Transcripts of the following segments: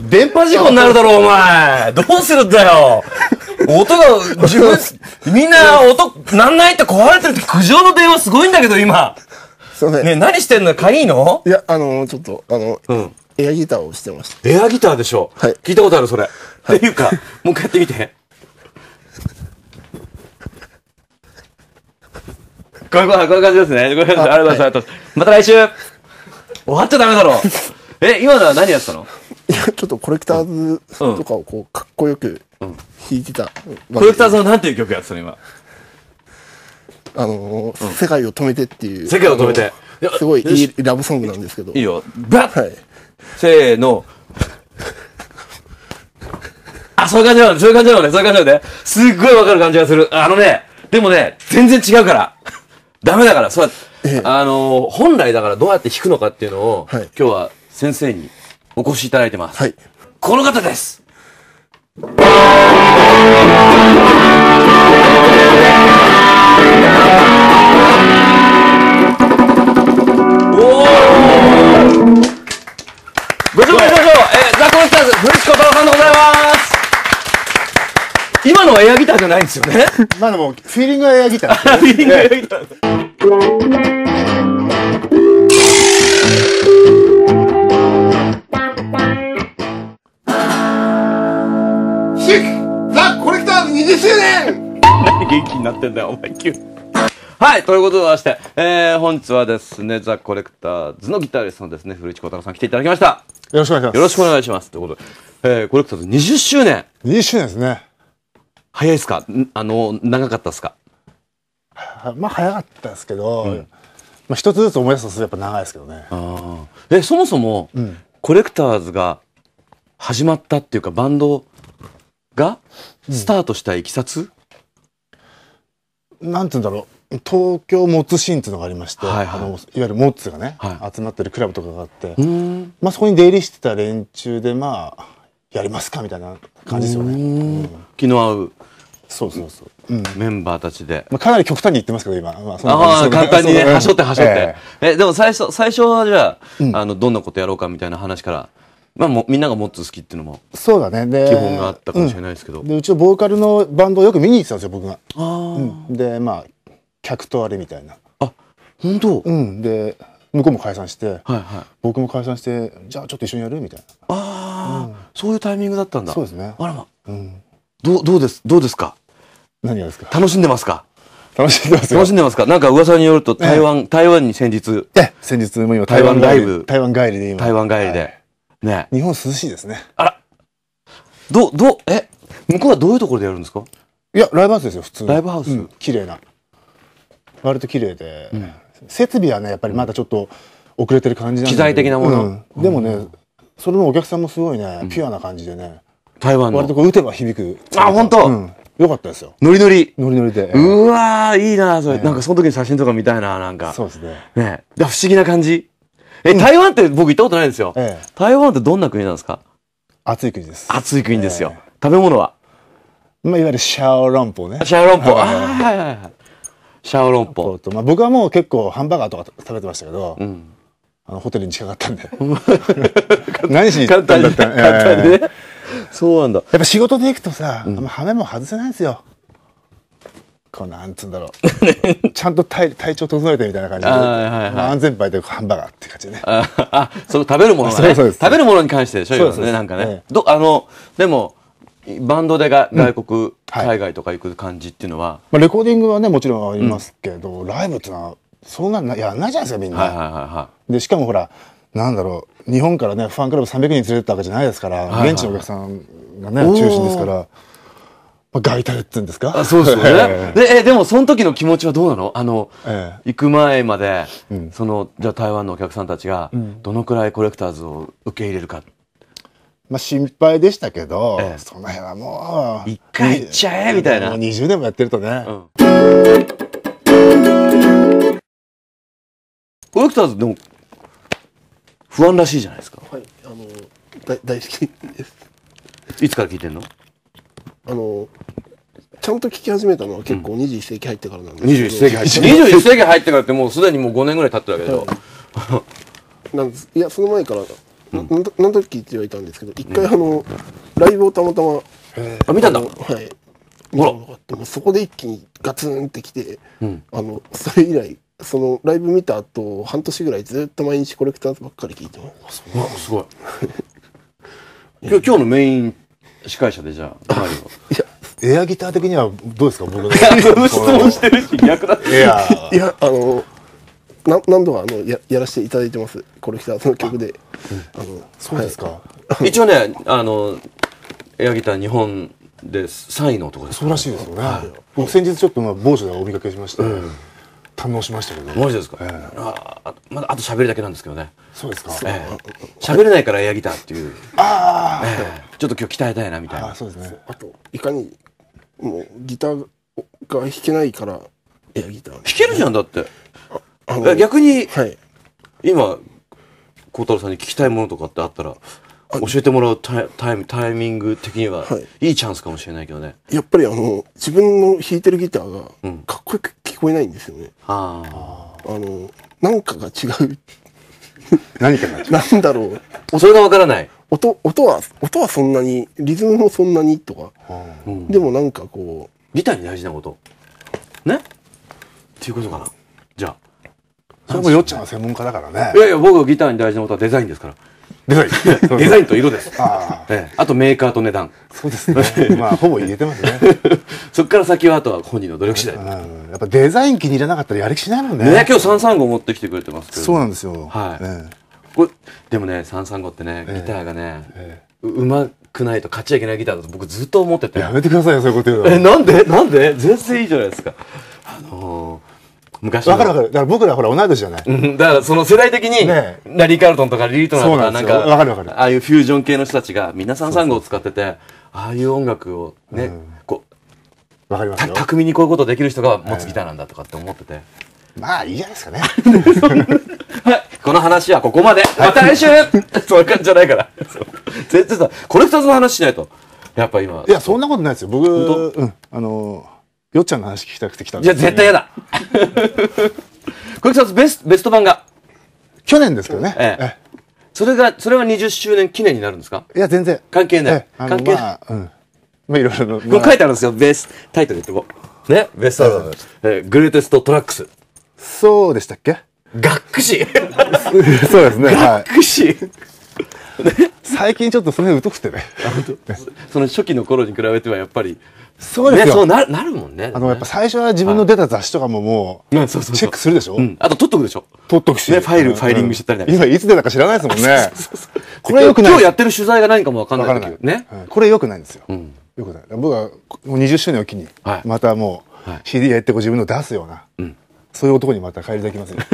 電波事故になるだろ、お前。どうするんだよ。音が、自分、みんな音、なんないって壊れてるって苦情の電話すごいんだけど、今。 すいません。 ね、何してんの？鍵いいの？ いや、ちょっと、エアギターをしてました。 エアギターでしょ？ はい。 聞いたことある、それ。っていうか、もう一回やってみて。こういう感じですね。こういう感じです。ありがとうございます。また来週。終わっちゃダメだろ。今のは何やってたの？ いや、ちょっとコレクターズとかをこう、かっこよく弾いてた。 コレクターズのなんていう曲やってたの、今。 世界を止めてっていう。 世界を止めて。 すごいいいラブソングなんですけど。 いいよ。バッ、 はい。 せーの。あ、そういう感じなのね。そういう感じなのね。そういう感じなのね。すっごいわかる感じがする。でもね、全然違うから。ダメだから。そう本来だからどうやって弾くのかっていうのを、 はい、 今日は先生にお越しいただいてます。 はい。 この方です。ご紹介しましょう。ザ・コレクターズ、古市小太郎さんでございます。今のはエアギターじゃないんですよね。 まあでも、フィーリングはエアギター。 フィーリングはエアギター。 ザ・コレクターズ20周年何元気になってんだよ、お前急に。はい、ということでまして、本日はですね、ザ・コレクターズのギタリストのですね、古市小太郎さん来ていただきました。 よろしくお願いします。 よろしくお願いします。ということで、コレクターズ20周年。 20周年ですね。 早いですか？長かったですか？ まあ早かったですけど、まあ一つずつ思い出すとやっぱ長いですけどね。 そもそも、コレクターズが始まったっていうか、バンドがスタートしたいきさつ？ なんて言うんだろう。東京モッツシーンっていうのがありまして、いわゆるモッツがね、集まってるクラブとかがあって、まあそこに出入りしてた連中で、まあ、やりますかみたいな感じですよね。 気の合う。 そうそうそう。 メンバーたちで。 まあかなり極端に言ってますけど、今。 簡単にね、はしょってはしょって。でも最初はじゃあ、どんなことやろうかみたいな話から、まあみんながモッツ好きっていうのも、 そうだね。 基本があったかもしれないですけど。 で、うちのボーカルのバンドをよく見に行ってたんですよ、僕が。で、まあ、客とあれみたいな。 あ、本当？ で、向こうも解散して、僕も解散して、じゃあちょっと一緒にやるみたいな。 そういうタイミングだったんだ。 そうですね。 あらま。どうですか？ 何がですか？ 楽しんでますか？ 楽しんでますよ。 楽しんでますか？なんか噂によると台湾に先日も今台湾ライブ。 台湾帰りで今。 台湾帰りで。ね。 日本涼しいですね。 あら。向こうはどういうところでやるんですか？ いや、ライブハウスですよ、普通に。 ライブハウス？ 綺麗な。割と綺麗で。設備はね、やっぱりまだちょっと遅れてる感じなんで。 機材的なもの。 でもね、それもお客さんもすごいね、ピュアな感じでね。 台湾の。 割とこう打てば響く。 あ、本当？ よかったですよ。 ノリノリで。 うわー、いいな、それ。なんかその時に写真とか見たいな、なんか。 そうですね。 ね。不思議な感じ。台湾って僕行ったことないんですよ。台湾ってどんな国なんですか？ 暑い国です。 暑い国ですよ。食べ物は？ まあ、いわゆるシャオロンポね。 シャオロンポ。はい。シャオロンポ。 まあ僕はもう結構ハンバーガーとか食べてましたけど、ホテルに近かったんで。何しに行ったんだったら。 ね。そうなんだ。 やっぱ仕事で行くとさ、羽目も外せないんですよ。こうなんつうんだろう。ちゃんと体調整えてみたいな感じで。安全牌でハンバーガーって感じでね。 その食べるものがね。食べるものに関してでしょ、今ね、なんかね。でも、バンドで外国、海外とか行く感じっていうのは。 レコーディングはね、もちろんありますけど、ライブってのは、そんなやんないじゃないですか、みんな。で、しかもほら、なんだろう、日本からね、ファンクラブ300人連れてったわけじゃないですから、現地のお客さんがね、中心ですから、ガイタレって言うんですか？ そうですよね。でもその時の気持ちはどうなの？行く前まで、じゃあ台湾のお客さんたちが、どのくらいコレクターズを受け入れるか。 まあ心配でしたけど、その辺はもう、 一回行っちゃえみたいな。 20年もやってるとね。 コレクターズでも、不安らしいじゃないですか。 はい、大好きです。 いつから聞いてんの？ ちゃんと聞き始めたのは結構21世紀入ってからなんですけど。 21世紀入って21世紀入ってからってもうすでにもう5年ぐらい経ってるわけでしょ。 いや、その前から何時って言われたんですけど、一回ライブをたまたま、 あ、見たんだ。 はい。見たのがあって、もうそこで一気にガツンってきて、それ以来、そのライブ見た後、半年ぐらいずっと毎日コレクターズばっかり聞いてます。 うわ、すごい。今日のメイン司会者でじゃあ、マリオ。エアギター的にはどうですか、僕の。 質問してるし、逆だって。 いや、何度かやらせていただいてます、コレクターズの曲で。 そうですか。 一応ね、エアギター日本で3位の男です。 そうらしいですよね。僕先日ちょっと某所でお見かけしまして、堪能しましたけど。 マジですか。まだあと喋るだけなんですけどね。 そうですか。 喋れないからエアギターっていう。ちょっと今日鍛えたいなみたいな。 そうですね。 あといかにもうギターが弾けないからエアギター。弾けるじゃんだって。逆に今孝太郎さんに聞きたいものとかってあったら教えてもらうタイミング的にはいいチャンスかもしれないけどね。 やっぱり自分の弾いてるギターがかっこよく聞こえないんですよね。なんかが違う。 何かが違う。 なんだろう。 それがわからない。 音はそんなに、リズムもそんなにとか。でもなんかこう。 ギターに大事なことねっていうことかな。じゃあ。 それもよっちゃんは専門家だからね。 いやいや、僕ギターに大事なことはデザインですから。 デザインデザインと色です。あとメーカーと値段。 そうですね。まあ、ほぼ入れてますね。 そっから先はあとは本人の努力次第。 やっぱデザイン気に入らなかったらやる気しないもんね。 ね、今日335持ってきてくれてますけど。 そうなんですよ。 はい。これ、でもね、335ってね、ギターがね、うまくないと買っちゃいけないギターだと僕ずっと思ってて。 やめてくださいよ、そういうこと言うの。なんで全然いいじゃないですか。昔わかるわかる。だから僕らほら同い年じゃない。 だからその世代的に、ラリー・カールトンとかリリー・トナーとかなんか、 わかるわかる。 ああいうフュージョン系の人たちがみんな335を使ってて、ああいう音楽をね、こう、わかりますよ。 巧みにこういうことできる人が持つギターなんだとかって思ってて。 まあいいじゃないですかね。 はい。この話はここまで。また来週そういう感じじゃないから。全然さ、コレクターズの話しないと。やっぱ今。 いや、そんなことないですよ。僕、よっちゃんの話聞きたくて来たんです。 いや、絶対嫌だ。コレクターズベスト版が。 去年ですけどね。 それは20周年記念になるんですか？ いや、全然。 関係ない。関係ない。 まあ、いろいろ。 これ書いてあるんですよ。タイトル言ってこう。ね。ベストアルバム。グレーテストトラックス。 そうでしたっけ？ がっくし。 そうですね。 がっくし。 最近ちょっとその辺疎くてね。 その初期の頃に比べてはやっぱり。 そうですよ。 そうなるもんね。 やっぱ最初は自分の出た雑誌とかももう、チェックするでしょ？ あと撮っとくでしょ？ 撮っとくし。 ね、ファイリングしてたりなんか。 今いつ出たか知らないですもんね。 これよくない。今日やってる取材が何かもわかんないけどね。 これよくないんですよ。よくない。僕はもう20周年を機に、またもう CD やって自分の出すような、そういう男にまた帰り咲きますよ。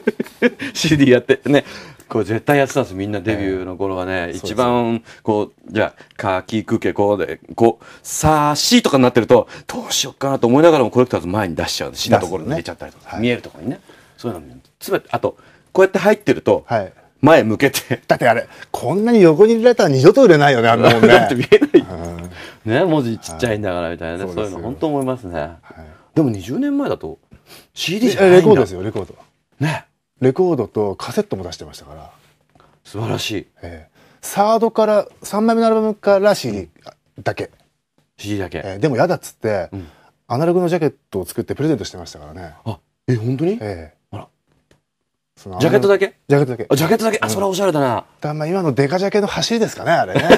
CD やってね。こう絶対やってたんです。みんなデビューの頃はね、一番こうじゃあ書きくけこうでこうさしとかになってるとどうしようかなと思いながらもコレクターズ前に出しちゃう。死んだところに入れちゃったりとか、見えるところにね。そういうのすべてあとこうやって入ってると前向けて。 だってあれこんなに横に入れられたら二度と売れないよね、あんなもんね。 だって見えない。ね、文字ちっちゃいんだからみたいなね。そういうの本当思いますね。でも20年前だと CD じゃないんだ。 レコードですよ、レコード。 ね。 レコードとカセットも出してましたから。 素晴らしい。 サードから3枚目のアルバムから CD だけ。 CD だけ。 でも嫌だっつってアナログのジャケットを作ってプレゼントしてましたからね。 あ、本当に？あら。ジャケットだけ？ ジャケットだけ。 ジャケットだけ。あ、それはおしゃれだな。 まあ今のデカジャケの走りですかね、あれね。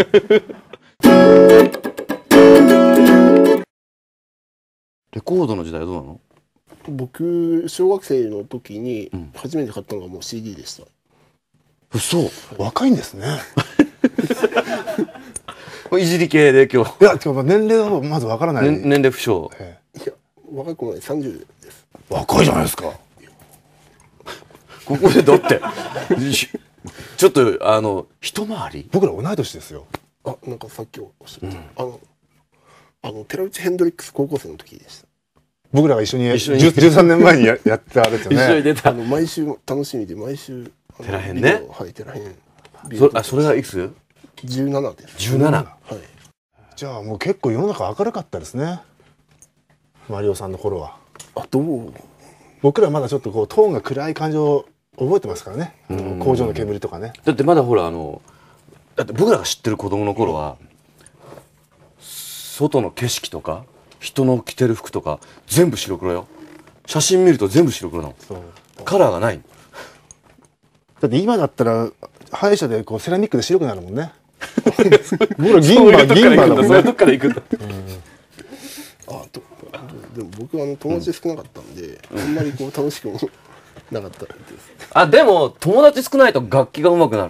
レコードの時代はどうなの？ 僕小学生の時に初めて買ったのがもう CD でした。 嘘。 若いんですね。 いじり系で今日。 いや、年齢はまずわからない。 年齢不詳。 いや、若くない、30です。 若いじゃないですか。 ここでだってちょっと一回り。 僕ら同い年ですよ。 なんかさっきおっしゃった寺内ヘンドリックス高校生の時でした。 僕らが一緒に13年前にやったあれですよね。 一緒に出た。 毎週楽しみで毎週。 テラヘンね。 はい、テラヘン。 それがいくつ ？17です。 17。 はい。 じゃあもう結構世の中明るかったですね。マリオさんの頃は。 どう？ 僕らまだちょっとこうトーンが暗い感じを覚えてますからね、工場の煙とかね。 だってまだほらだって僕らが知ってる子供の頃は外の景色とか人の着てる服とか全部白黒よ。写真見ると全部白黒なの。カラーがない。 だって今だったら歯医者でこうセラミックで白くなるもんね。僕ら銀歯だもんね。 そういうとこから行くんだ。 でも僕は友達少なかったんで、あんまりこう楽しくもなかったです。 あ、でも友達少ないと楽器が上手くなる。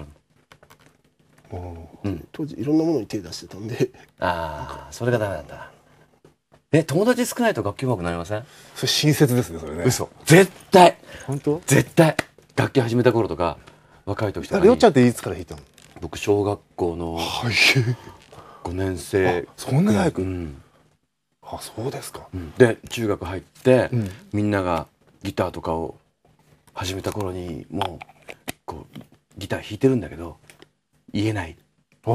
当時いろんなものに手出してたんで。 ああ、それがダメなんだ。友達少ないと楽器上手くなりません？ それ親切ですね、それね。 嘘。絶対。 本当？ 絶対。楽器始めた頃とか若い時とかに。 りょうちゃんっていつから弾いたの？ 僕小学校の5年生。 そんなに早く？あ、そうですか。 で中学入って、みんながギターとかを始めた頃にもうこうギター弾いてるんだけど言えない。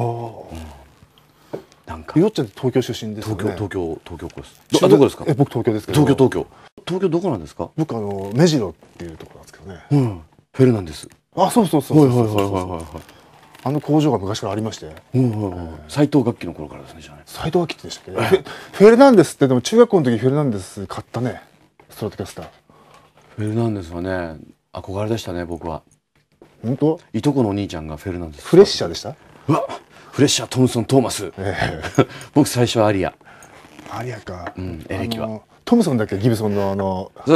なんかりょうちゃんって東京出身ですよね。 東京っ子です。どこですか？ 僕東京ですけど。 東京どこなんですか？ 僕目白っていうところなんですけどね。 フェルナンデス。 あ、そう。 はい。 工場が昔からありまして。 斎藤楽器の頃からですね、じゃあね。 斎藤楽器でしたっけ？フェルナンデスってでも中学校の時フェルナンデス買ったね。ストラトキャスター。 フェルナンデスはね、憧れでしたね、僕は。 本当？ いとこのお兄ちゃんがフェルナンデス。 フレッシャーでした？ うわ、フレッシャー、トムソン、トーマス。僕最初はアリア。 アリアか。 エレキは。 トムソンだっけ、ギブソンのそう。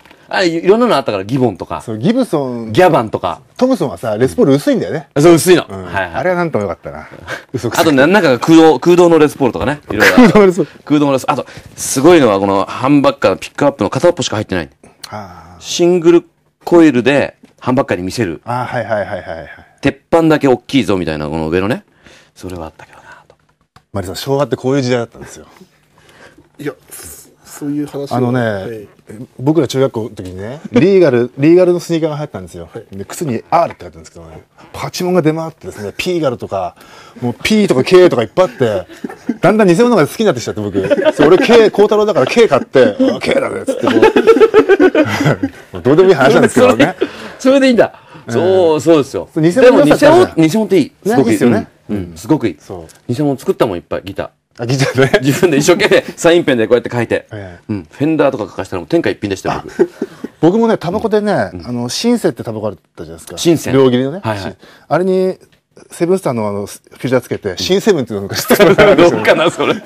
あ、いろんなのあったから、ギボンとか。 そう、ギブソン。 ギャバンとか。 トムソンはさ、レスポール薄いんだよね。 そう、薄いの。 あれはなんともよかったな。 あとね、なんか空洞のレスポールとかね。いろいろ。空洞のレス。あと、すごいのはこのハンバッカーのピックアップの片っぽしか入ってない。シングルコイルでハンバッカーに見せる。 はい。 鉄板だけ大きいぞみたいな、この上のね。それはあったけどなと。 マリさん、昭和ってこういう時代だったんですよ。 いや、そういう話僕ら中学校の時にね、リーガルのスニーカーが流行ったんですよ。で、靴に R って書いてあるんですけどね、パチモンが出回ってですね、P ガルとか、もう P とか K とかいっぱいあって、だんだん偽物が好きになってきちゃって僕、俺 K、孝太郎だから K 買って、K だねっつってもう、どうでもいい話なんですけどね。 それでいいんだ。そうですよ。 偽物っていい。 すごくいいですよね。 すごくいい。偽物作ったもんいっぱい、ギター。 ギターね。 自分で一生懸命サインペンでこうやって書いて、フェンダーとか書かしたらもう天下一品でしたよ、 僕もね、タバコでね、シンセってタバコあったじゃないですか。 シンセ。 両切りのね。あれに、セブンスターのフィルターつけて、シンセブンっていうのが知ってる。 どうかな、それ。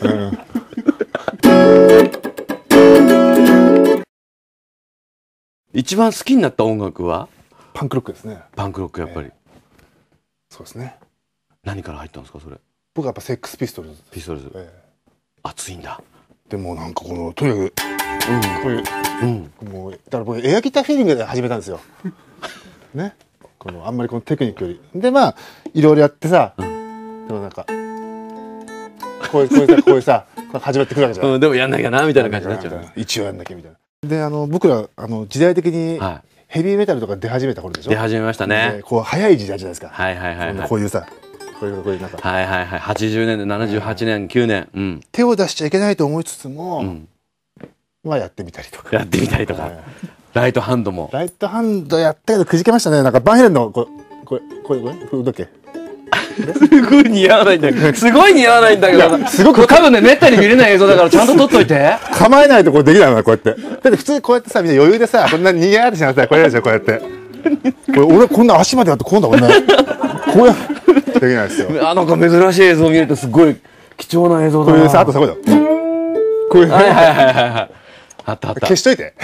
一番好きになった音楽はパンクロックですね。 パンクロック、やっぱり。 そうですね。 何から入ったんですか、それ。 僕はやっぱセックスピストルズ。 熱いんだ。 でもなんかこのとにかくこういうもうだから僕エアギターフィーリングで始めたんですよ。ね。このあんまりこのテクニックよりでまあいろいろやってさ、でもなんかこういうさ始まってくるわけじゃん。 でもやんなきゃなみたいな感じになっちゃう。 一応やんなきゃみたいな。で僕ら時代的にヘビーメタルとか出始めた頃でしょ。 出始めましたね。 こう早い時代じゃないですか。 はい。 こういうさ。こういうなんか 80年で78年9年、 手を出しちゃいけないと思いつつも、まあやってみたりとかライトハンドもライトハンドやったけどくじけましたね。なんかバンヘレンのこれどっけすごい似合わないんだけどすごい似合わないんだけどすごく多分ねめったに見れない映像だからちゃんと撮っといて構えないとこれできないのなこうやってだって普通にこうやってさみんな余裕でさこんなに逃げってしなくてこれやるでしょこうやって俺こんな足までやってこんなこんなこうやできないですよ。 なんか珍しい映像を見るとすごい貴重な映像だな。 こういうさあとそこだ。こういうあった消しといて。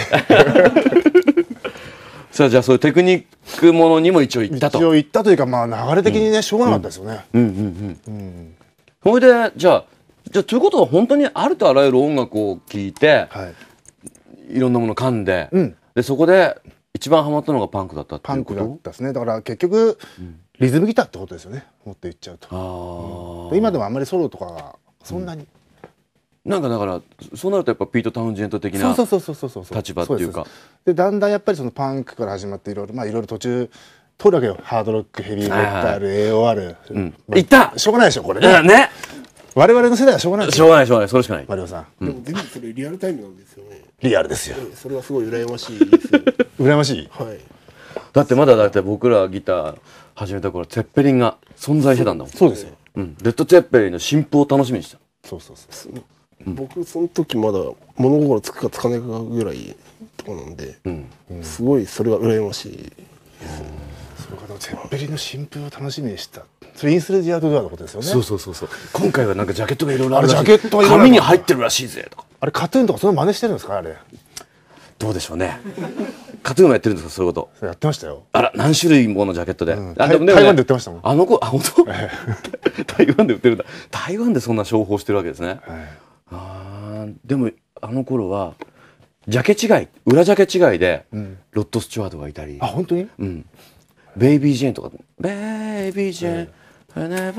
さあじゃあそういうテクニックものにも一応行ったと。 一応行ったというかまあ流れ的にねしょうがなかったですよね。 それでじゃあということは本当にあるとあらゆる音楽を聴いて、いろんなもの噛んで、でそこで一番ハマったのがパンクだったっていうこと。 パンクだったですね。だから結局リズムギターってことですよね。もっと言っちゃうと。今でもあんまりソロとかがそんなに。 なんかだからそうなるとやっぱピート・タウンジェント的な立場っていうか。 でだんだんやっぱりそのパンクから始まっていろいろ途中通るわけよ。ハードロック、ヘビーメタル、AOR。 いったしょうがないでしょこれね。我々の世代はしょうがない。 しょうがないそれしかない。 マリオさん。 でも全部それリアルタイムなんですよね。 リアルですよ。 それはすごい羨ましいです。 羨ましい。 はい。 だってまだ僕らギター始めた頃ツェッペリンが存在してたんだもん。 そうですよ。 レッド・ツェッペリンの新譜を楽しみにした。 そうそうそう。 僕その時まだ物心つくかつかないかぐらいとかなんで、すごいそれが羨ましい。 そうか、ツェッペリンの新譜を楽しみにした。それインスレジアートドアのことですよね。 そう。今回はなんかジャケットがいろいろあるらしい。 ジャケットが紙に入ってるらしいぜとか。 あれカトゥーンとかその真似してるんですかあれ。 どうでしょうね。カトゥーンもやってるんですかそういうこと。 やってましたよ。 あら何種類ものジャケットで。 台湾で売ってましたもん。 本当？台湾で売ってるんだ。台湾でそんな商法してるわけですね。でもあの頃はジャケ違い、裏ジャケ違いでロッド・スチュワートがいたり。 あ本当に？ ベイビー・ジェーンとか、ベイビー・ジェーン、Whenever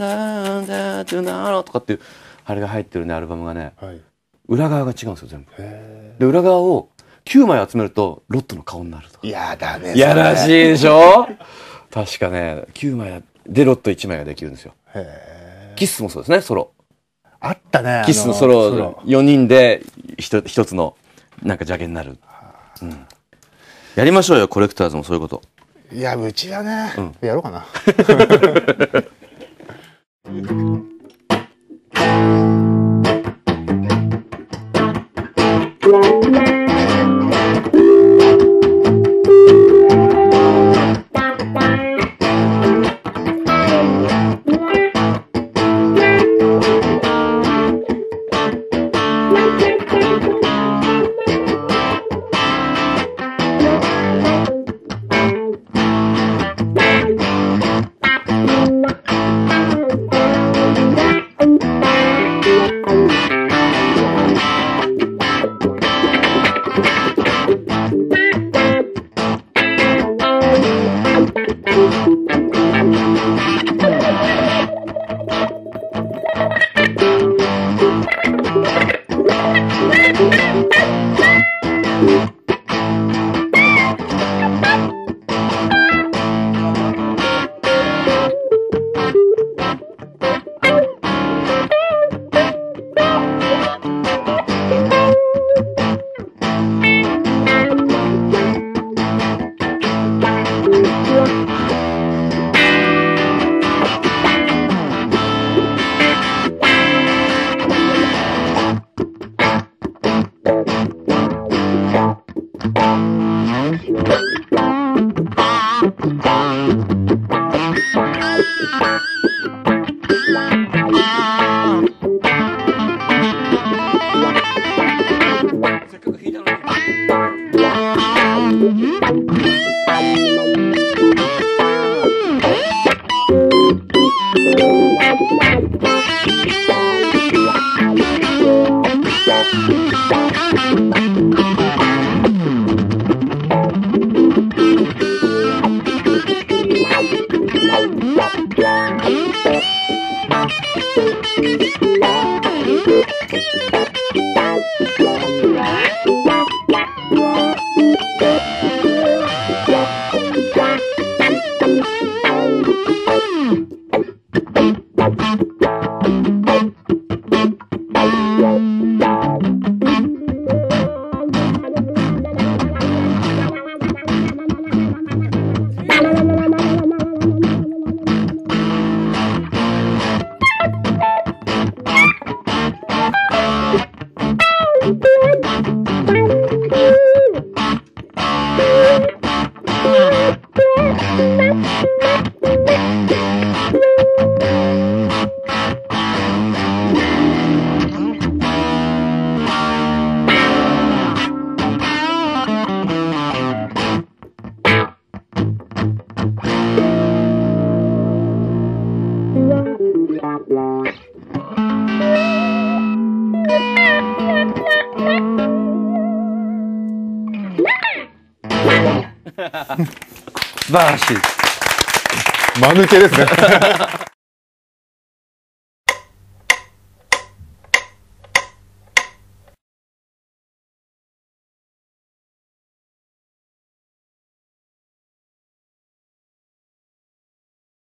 Sunday Tonight とかっていうあれが入ってるねアルバムがね、裏側が違うんですよ全部。で裏側を9枚集めるとロッドの顔になると。 いやだね。 いやらしいでしょ。確かね9枚でロッド1枚ができるんですよ。キスもそうですねソロ。 あったね。 キスのソロ4人で一つのなんかジャケになる。やりましょうよコレクターズもそういうこと。 いやうちはね、やろうかな。 素晴らしい。 間抜けですね。